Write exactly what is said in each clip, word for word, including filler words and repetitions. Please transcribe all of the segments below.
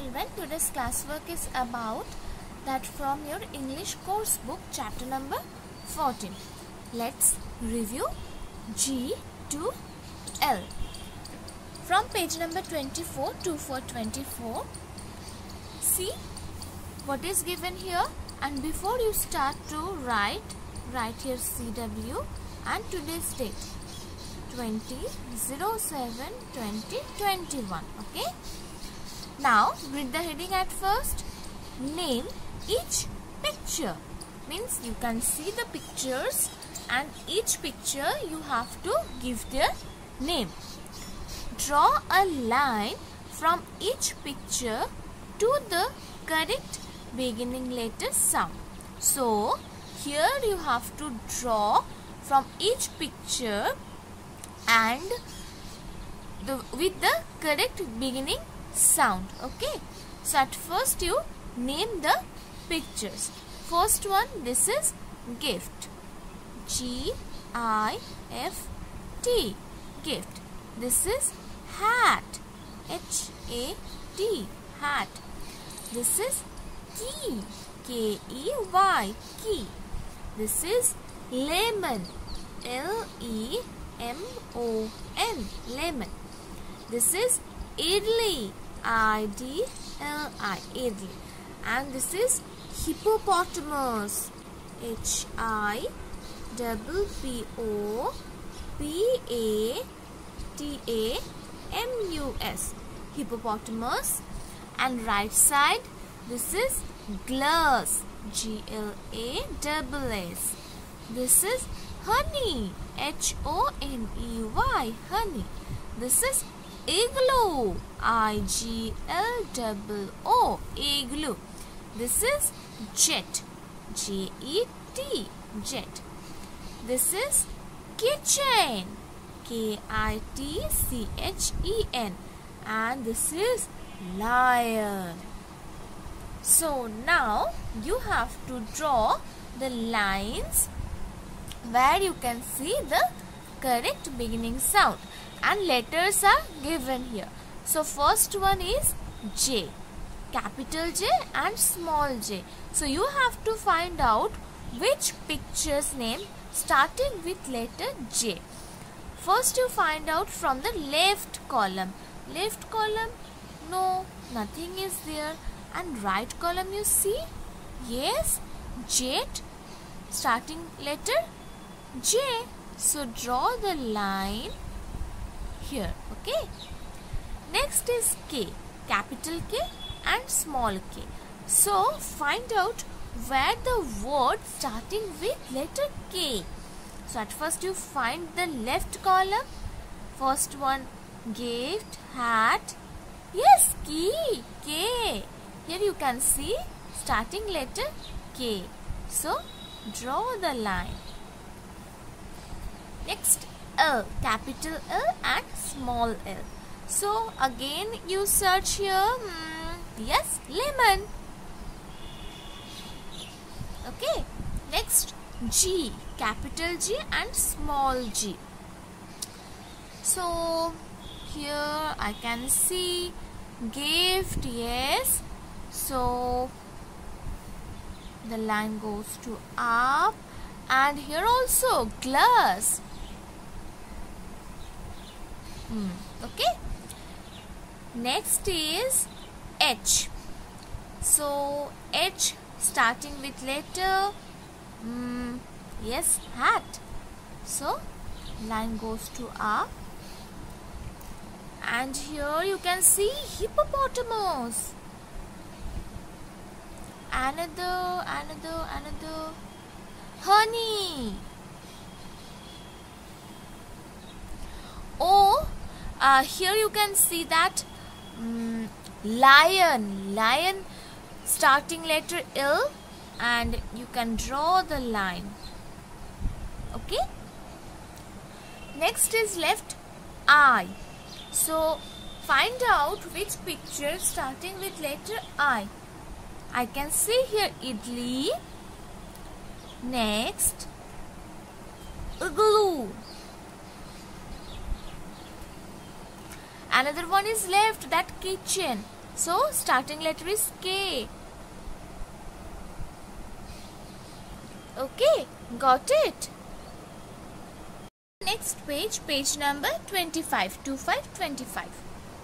children, today's classwork is about that from your English course book chapter number fourteen. Let's review G to L. From page number twenty-four to four twenty-four, see what is given here, and before you start to write, write here C W and today's date twenty oh seven twenty twenty-one. Okay. Now read the heading at first. Name each picture. Means you can see the pictures and each picture you have to give their name. Draw a line from each picture to the correct beginning letter sound. So here you have to draw from each picture and the, with the correct beginning sound. Okay. So at first you name the pictures. First one, this is gift. G I F T. Gift. This is hat. H A T. Hat. This is key. K E Y. Key. This is lemon. L E M O N. Lemon. This is idli. I D L I. Idli. And this is hippopotamus. H I P P O P A T A M U S. Hippopotamus. And right side, this is glass. G L A S S. This is honey. H O N E Y. Honey. This is igloo. I G L O O. Igloo. This is jet. J E T. Jet. This is kitchen. K I T C H E N. And this is lion. So now you have to draw the lines where you can see the correct beginning sound, and letters are given here. So first one is J, capital J and small j. So you have to find out which picture's name starting with letter J. First you find out from the left column. Left column, no, nothing is there. And right column you see, yes, jet, starting letter J. So draw the line here. Okay. Next is K, capital K and small k. So find out where the word starting with letter K. So at first you find the left column. First one, gift, hat. Yes, key, K. Here you can see starting letter K. So draw the line. Next, L, capital L and small l. So again you search here. Hmm, yes, lemon. Okay. Next, G, capital G and small g. So here I can see gift, yes. So the line goes to up, and here also glass. Hmm. Okay. Next is H. So H starting with letter mm, yes, hat. So line goes to up, and here you can see hippopotamus. Another, another, another. Honey. Oh, uh, here you can see that um, lion. Lion starting letter L, and you can draw the line. Okay. Next is left I. So find out which picture starting with letter I. I can see here idli. Next, igloo. Another one is left, that kitchen. So starting letter is K. Okay, got it. Next page, page number twenty-five, twenty-five, twenty-five.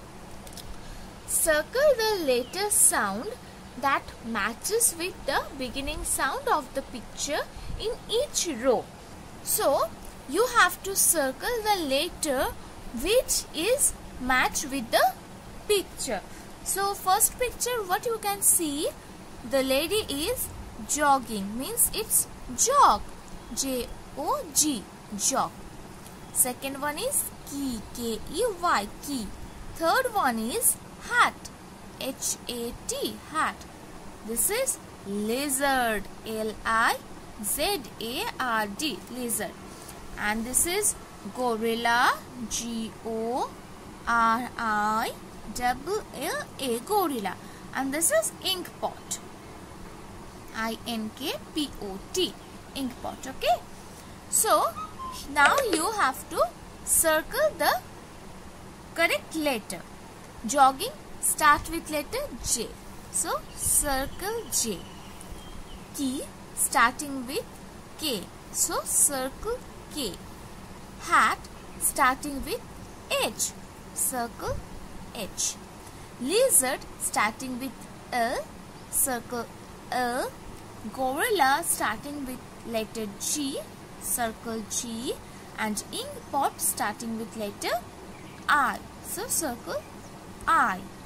Circle the letter sound that matches with the beginning sound of the picture in each row. So you have to circle the letter which is matched with the picture. So first picture, what you can see, the lady is jogging, means it's jog, J O G, jog. Second one is key, K E Y, key. Third one is hat, H A T, hat. This is lizard, L I Z A R D, lizard. And this is gorilla, G O R I L L A, gorilla. And this is ink pot, I N K P O T, ink pot. Okay. So now you have to circle the correct letter. Jogging start with letter J. So circle J. Key starting with K. So circle K. Hat starting with H. Circle H. Lizard starting with L. Circle L. Gorilla starting with letter G. Circle G. And ink pot starting with letter I. So circle I.